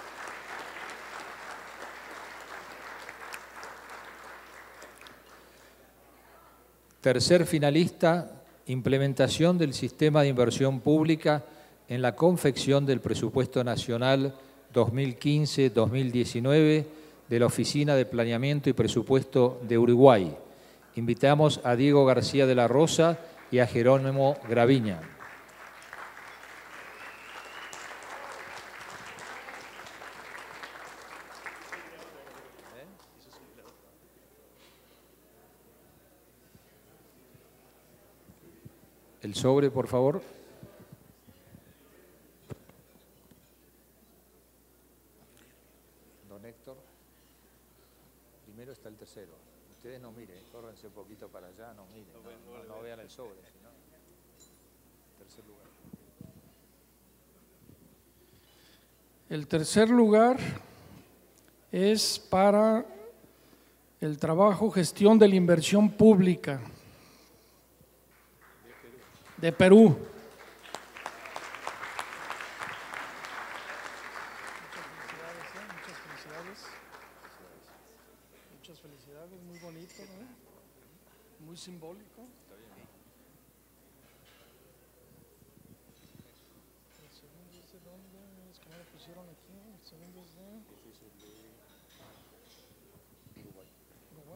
Tercer finalista, implementación del sistema de inversión pública en la confección del Presupuesto Nacional 2015-2019 de la Oficina de Planeamiento y Presupuesto de Uruguay. Invitamos a Diego García de la Rosa y a Jerónimo Graviña. El sobre, por favor. Don Héctor. Primero está el tercero. Ustedes no miren, córrense un poquito para allá, no miren, no vean el sobre, sino tercer lugar. El tercer lugar es para el trabajo gestión de la inversión pública de Perú. Muchas felicidades, muy bonito, ¿no? Muy simbólico. El segundo es de dónde, es que no lo pusieron aquí, el segundo es de Uruguay.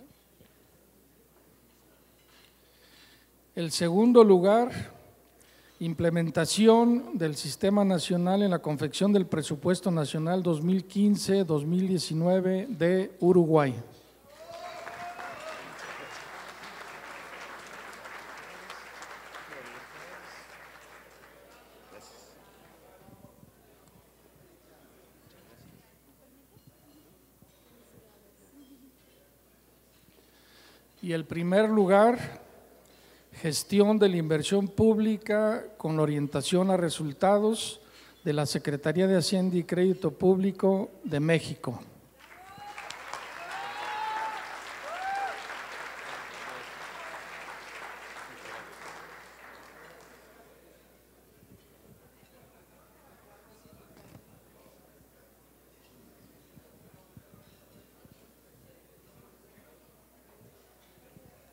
El segundo lugar, implementación del Sistema Nacional en la confección del Presupuesto Nacional 2015-2019 de Uruguay. Y el primer lugar, gestión de la inversión pública con orientación a resultados de la Secretaría de Hacienda y Crédito Público de México.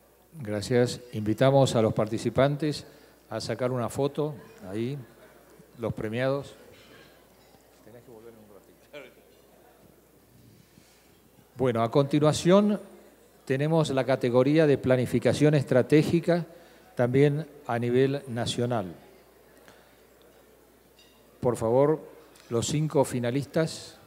Gracias. Invitamos a los participantes a sacar una foto ahí los premiados. Bueno, a continuación tenemos la categoría de planificación estratégica, también a nivel nacional. Por favor, los 5 finalistas.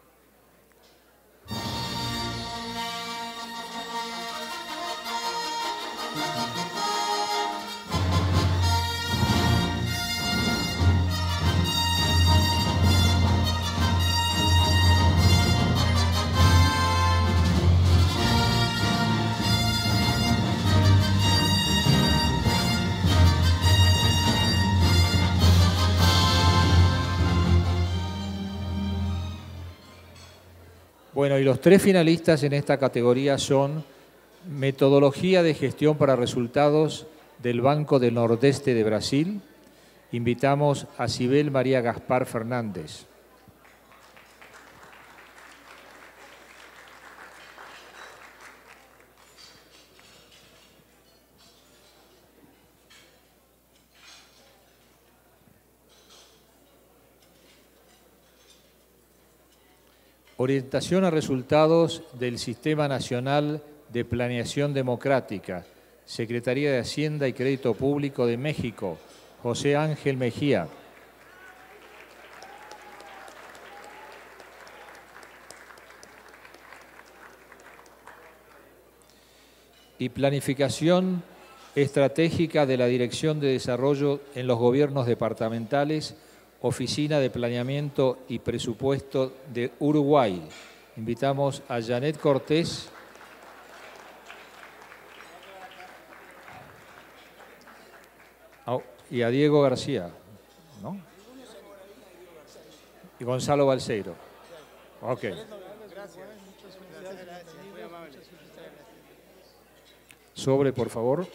Bueno, y los 3 finalistas en esta categoría son Metodología de Gestión para Resultados del Banco del Nordeste de Brasil. Invitamos a Sibel María Gaspar Fernández. Orientación a resultados del Sistema Nacional de Planeación Democrática, Secretaría de Hacienda y Crédito Público de México, José Ángel Mejía. Y Planificación Estratégica de la Dirección de Desarrollo en los Gobiernos Departamentales, Oficina de Planeamiento y Presupuesto de Uruguay. Invitamos a Janet Cortés y a Diego García, ¿no? Y Gonzalo Balseiro. Ok. Sobre, por favor.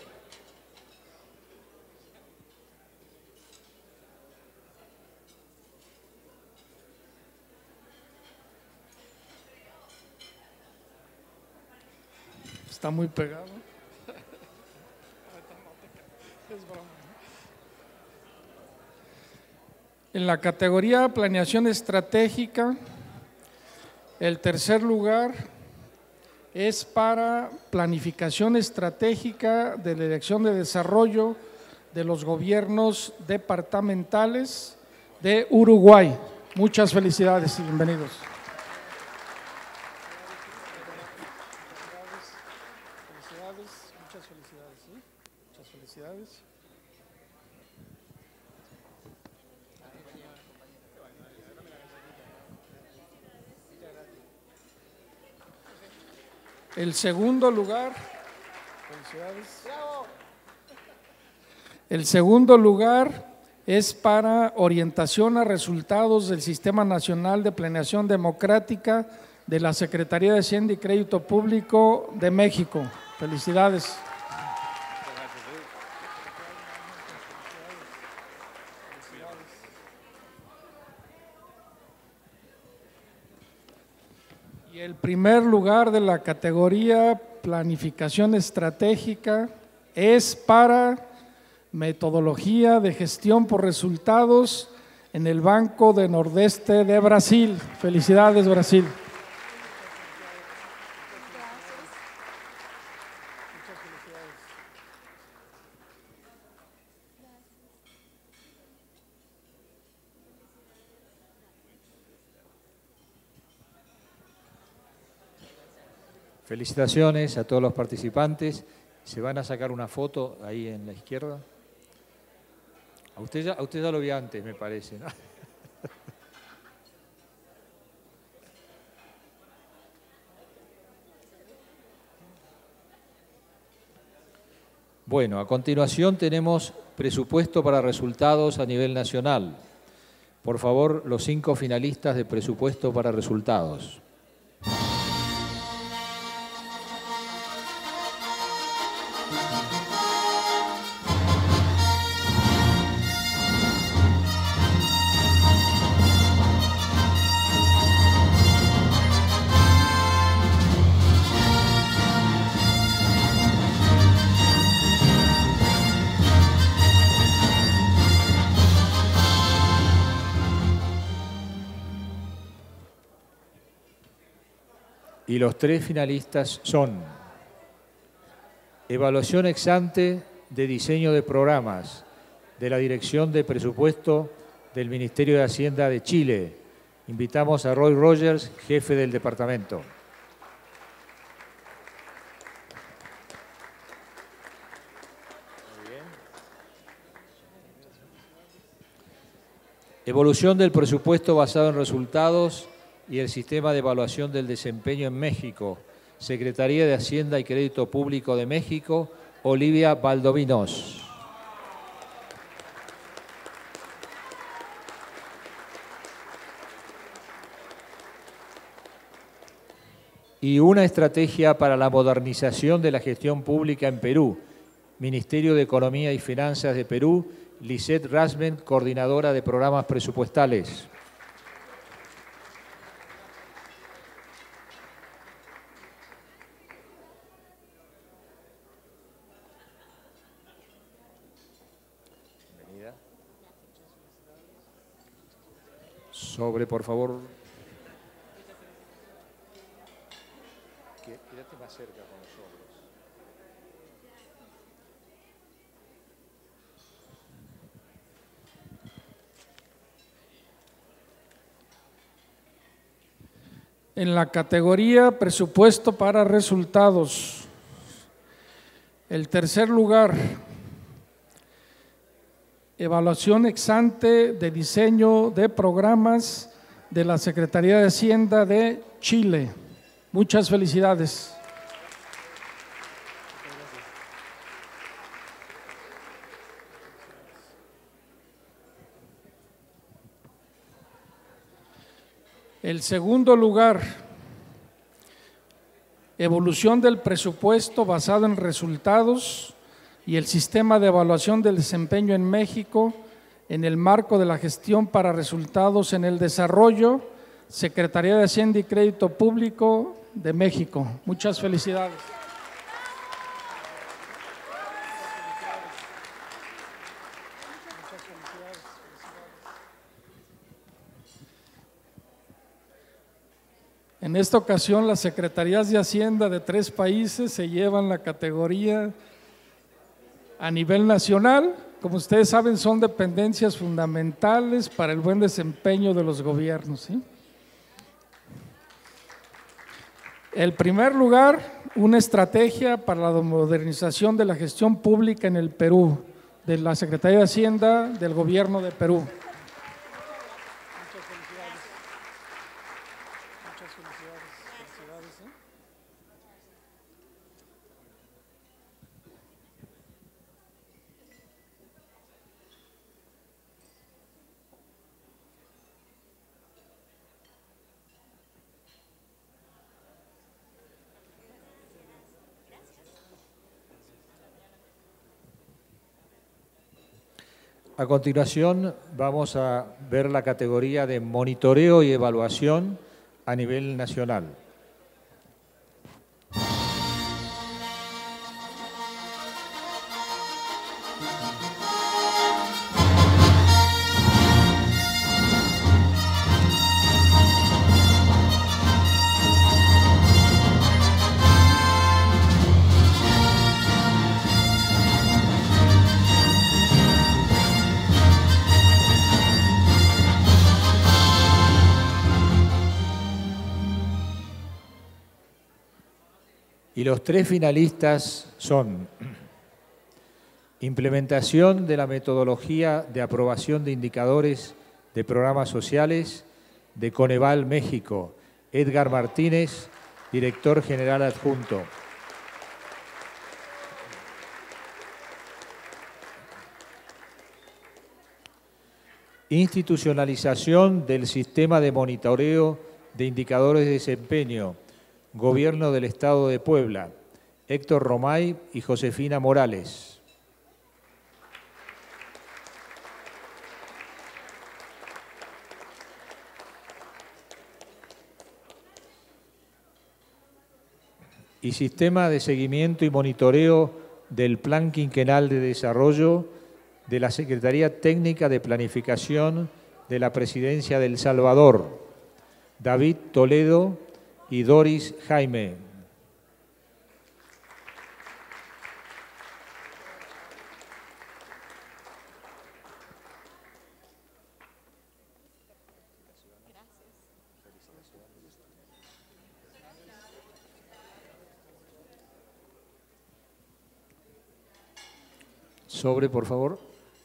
Está muy pegado. En la categoría Planeación Estratégica, el tercer lugar es para Planificación Estratégica de la Dirección de Desarrollo de los Gobiernos Departamentales de Uruguay. Muchas felicidades y bienvenidos. Muchas felicidades, ¿sí? Muchas felicidades. El segundo lugar, felicidades. El segundo lugar es para orientación a resultados del Sistema Nacional de Planeación Democrática de la Secretaría de Hacienda y Crédito Público de México. Felicidades. Y el primer lugar de la categoría Planificación Estratégica es para Metodología de Gestión por Resultados en el Banco del Nordeste de Brasil. Felicidades, Brasil. Felicitaciones a todos los participantes. Se van a sacar una foto ahí en la izquierda. A usted ya lo vi antes, me parece, ¿no? Bueno, a continuación tenemos presupuesto para resultados a nivel nacional. Por favor, los 5 finalistas de presupuesto para resultados. Y los 3 finalistas son evaluación ex ante de diseño de programas de la Dirección de Presupuesto del Ministerio de Hacienda de Chile. Invitamos a Roy Rogers, jefe del departamento. Evolución del presupuesto basado en resultados y el sistema de evaluación del desempeño en México. Secretaría de Hacienda y Crédito Público de México, Olivia Valdovinos. Y una estrategia para la modernización de la gestión pública en Perú. Ministerio de Economía y Finanzas de Perú, Lisette Rasmen, coordinadora de programas presupuestales. Bienvenida. Sobre, por favor. Quédate más cerca con los sobres. En la categoría presupuesto para resultados, el tercer lugar, evaluación ex ante de diseño de programas de la Secretaría de Hacienda de Chile. Muchas felicidades. El segundo lugar, evolución del presupuesto basado en resultados y el sistema de evaluación del desempeño en México en el marco de la gestión para resultados en el desarrollo, Secretaría de Hacienda y Crédito Público de México. Muchas felicidades. En esta ocasión, las Secretarías de Hacienda de 3 países se llevan la categoría a nivel nacional. Como ustedes saben, son dependencias fundamentales para el buen desempeño de los gobiernos, ¿sí? El primer lugar, una estrategia para la modernización de la gestión pública en el Perú, de la Secretaría de Hacienda del Gobierno de Perú. A continuación vamos a ver la categoría de monitoreo y evaluación a nivel nacional. Y los 3 finalistas son implementación de la metodología de aprobación de indicadores de programas sociales de Coneval México, Edgar Martínez, director general adjunto. Institucionalización del sistema de monitoreo de indicadores de desempeño, Gobierno del Estado de Puebla, Héctor Romay y Josefina Morales. Y sistema de seguimiento y monitoreo del Plan Quinquenal de Desarrollo de la Secretaría Técnica de Planificación de la Presidencia de El Salvador, David Toledo y Doris Jaime. Sobre, por favor.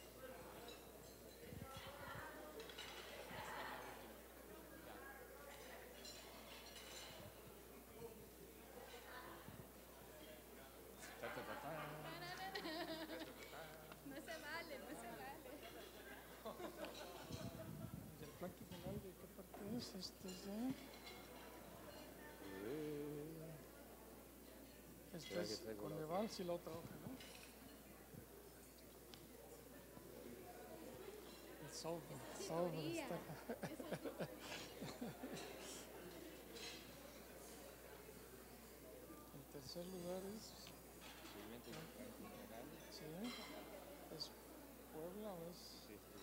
Este es Coneval, si la otra hoja, ¿no? El sobre está. El tercer lugar es. ¿Sí? ¿Es Puebla o es?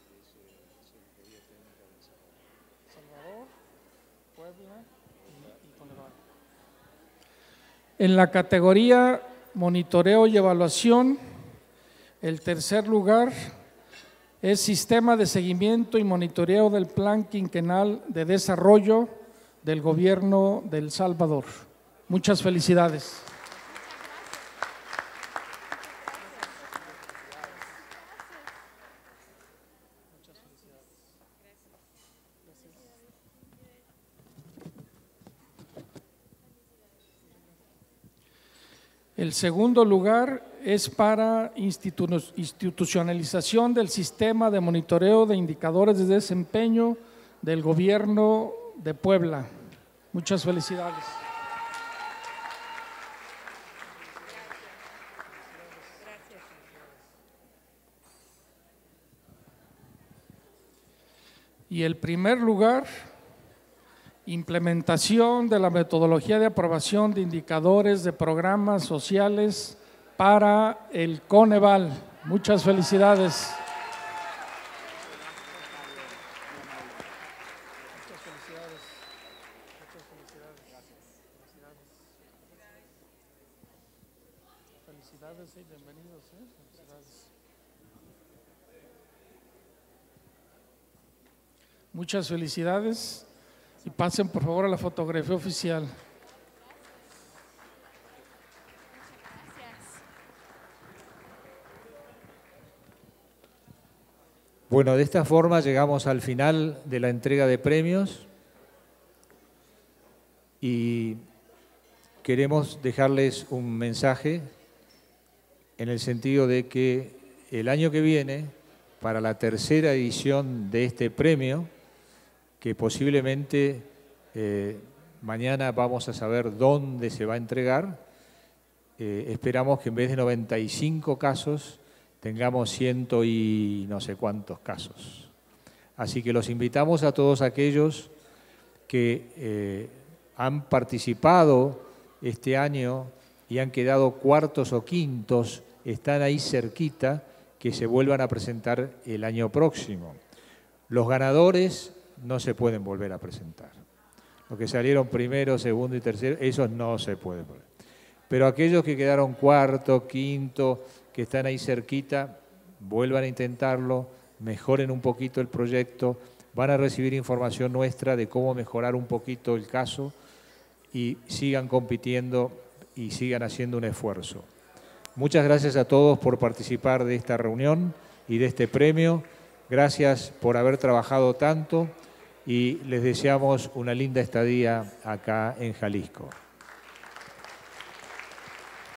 Salvador, Puebla y Coneval. En la categoría monitoreo y evaluación, el tercer lugar es Sistema de Seguimiento y Monitoreo del Plan Quinquenal de Desarrollo del Gobierno de El Salvador. Muchas felicidades. El segundo lugar es para institucionalización del sistema de monitoreo de indicadores de desempeño del Gobierno de Puebla. Muchas felicidades. Y el primer lugar, implementación de la metodología de aprobación de indicadores de programas sociales para el Coneval. Muchas felicidades. Felicidades y bienvenidos. Felicidades. Muchas felicidades. Y pasen por favor a la fotografía oficial. Bueno, de esta forma llegamos al final de la entrega de premios y queremos dejarles un mensaje en el sentido de que el año que viene, para la tercera edición de este premio, que posiblemente mañana vamos a saber dónde se va a entregar. Esperamos que en vez de 95 casos tengamos 100 y no sé cuántos casos. Así que los invitamos a todos aquellos que han participado este año y han quedado cuartos o quintos, están ahí cerquita, que se vuelvan a presentar el año próximo. Los ganadores no se pueden volver a presentar. Los que salieron primero, segundo y tercero, esos no se pueden volver. Pero aquellos que quedaron cuarto, quinto, que están ahí cerquita, vuelvan a intentarlo, mejoren un poquito el proyecto, van a recibir información nuestra de cómo mejorar un poquito el caso y sigan compitiendo y sigan haciendo un esfuerzo. Muchas gracias a todos por participar de esta reunión y de este premio. Gracias por haber trabajado tanto y les deseamos una linda estadía acá en Jalisco.